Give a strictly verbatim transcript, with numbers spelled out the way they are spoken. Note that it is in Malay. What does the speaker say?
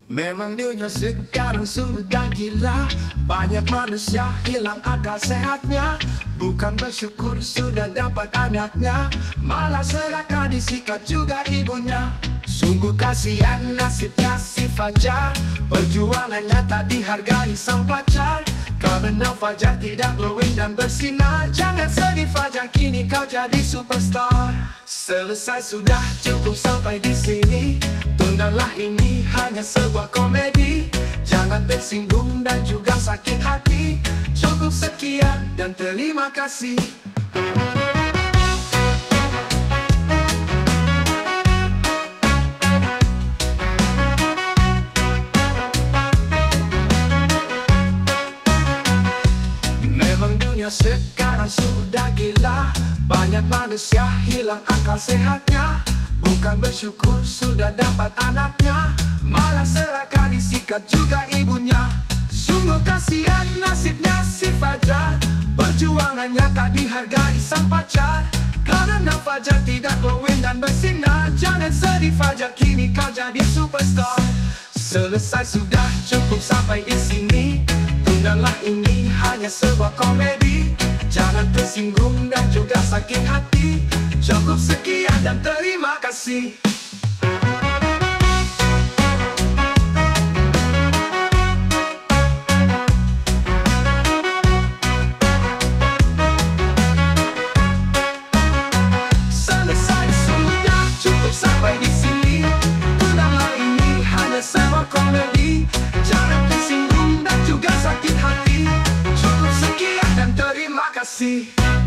Memang dunia sekarang sudah gila. Banyak manusia hilang akal sehatnya. Bukan bersyukur sudah dapat anaknya, malah serakah disikat juga ibunya. Sungguh kasihan nasibnya si Fajar, perjuangannya tak dihargai sang pacar. Karena Fajar tidak glowing dan bersinar. Jangan sedih Fajar, kini kau jadi superstar. Selesai sudah, cukup sampai di sini. Tundalah, ini hanya sebuah komedi. Jangan tersinggung dan juga sakit hati. Cukup sekian dan terima kasih. Memang dunia sekarang sudah gila. Banyak manusia hilang akal sehatnya. Bukan bersyukur sudah dapat anaknya, malah serakah disikat juga ibunya. Sungguh kasihan nasibnya si Fajar, perjuangannya tak dihargai sang pacar. Karena Fajar tidak glowing dan bersinar. Jangan sedih Fajar, kini kau jadi superstar. Selesai sudah, cukup sampai di sini. Tundalah, ini hanya sebuah komedi. Jangan tersinggung dan juga sakit hati. Cukup sekian dan terima kasih. Selesai sudah, cukup sampai di sini. Tundalah, ini hanya sebuah komedi. Jangan tersinggung dan juga sakit hati. Cukup sekian dan terima kasih.